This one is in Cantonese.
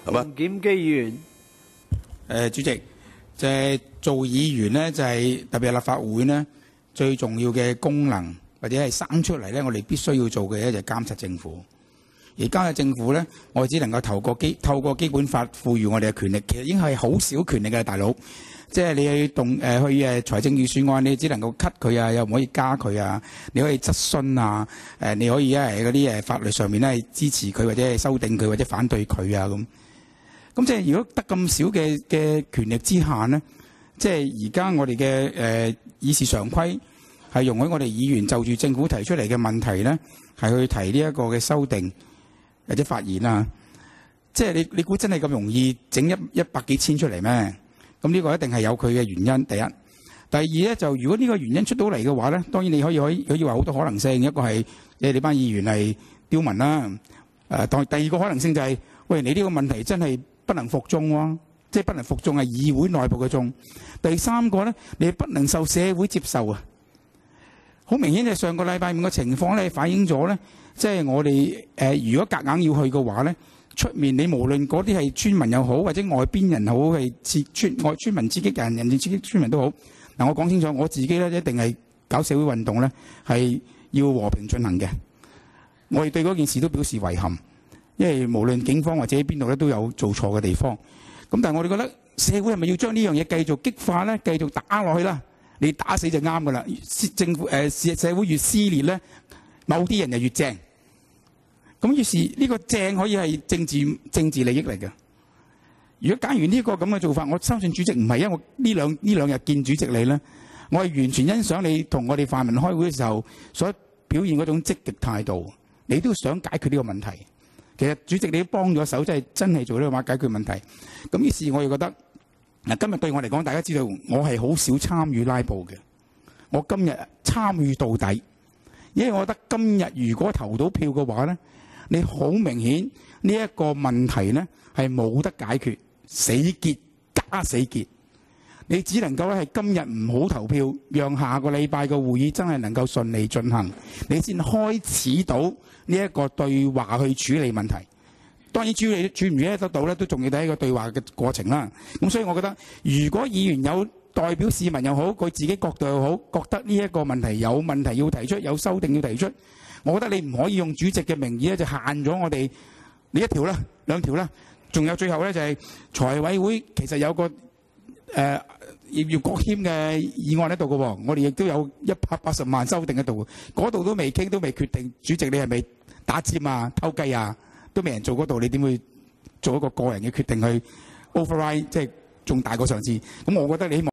係嘛？ 檢基議員， 主席，就係做議員咧，就係特別係立法會咧，最重要嘅功能或者係生出嚟咧，我哋必須要做嘅咧就係監察政府。而監察政府咧，我哋只能夠透過基本法賦予我哋嘅權力，其實已經係好少權力嘅大佬。即係你去財政預算案，你只能夠 cut 佢啊，又唔可以加佢啊。你可以質詢啊，你可以喺嗰啲法律上面咧支持佢或者係修訂佢或者反對佢啊咁。咁即係如果得咁少嘅權力之下呢，即係而家我哋嘅議事常規係容許我哋議員就住政府提出嚟嘅問題呢，係去提呢一個嘅修訂或者發言啊。即係你估真係咁容易整一百幾千出嚟咩？咁呢個一定係有佢嘅原因。第一，第二咧就如果呢個原因出到嚟嘅話咧，當然你可以話好多可能性。一個係你班議員係刁民啦。第二個可能性就係喂，你呢個問題真係不能服眾喎，即係不能服眾係議會內部嘅眾。第三個咧，你不能受社會接受啊。好明顯就係上個禮拜五嘅情況咧，反映咗咧，即係我哋如果夾硬要去嘅話咧。出面你無論嗰啲係村民又好，或者外邊人好，係村民刺激人，人哋刺激村民都好。嗱，我講清楚，我自己咧一定係搞社會運動咧，係要和平進行嘅。我哋對嗰件事都表示遺憾，因為無論警方或者喺邊度咧都有做錯嘅地方。咁但係我哋覺得社會係咪要將呢樣嘢繼續激化咧，繼續打落去啦？你打死就啱噶啦。政府社會越撕裂咧，某啲人就越正。咁於是呢個正可以係政治利益嚟嘅。如果假如呢個咁嘅做法，我相信主席唔係因為呢兩日見主席你咧，我係完全欣賞你同我哋泛民開會嘅時候所表現嗰種積極態度，你都想解決呢個問題。其實主席你都幫咗手，真係做呢個話解決問題。咁於是我又覺得嗱，今日對我嚟講，大家知道我係好少參與拉布嘅，我今日參與到底，因為我覺得今日如果投到票嘅話咧。你好明顯呢一個問題呢係冇得解決，死結加死結。你只能夠係今日唔好投票，讓下個禮拜嘅會議真係能夠順利進行，你先開始到呢一個對話去處理問題。當然處唔處理得到呢，都仲要睇一個對話嘅過程啦。咁所以我覺得，如果議員有代表市民又好，佢自己角度又好，覺得呢一個問題有問題要提出，有修訂要提出。我覺得你唔可以用主席嘅名義咧，就限咗我哋呢一條啦、兩條啦，仲有最後咧就係財委會其實有個葉國謙嘅議案喺度嘅喎，我哋亦都有180萬修訂喺度，嗰度都未傾，都未決定。主席你係咪打尖啊、偷雞啊？都未人做嗰度，你點會做一個個人嘅決定去 override， 即係仲大過上次？咁我覺得你希望。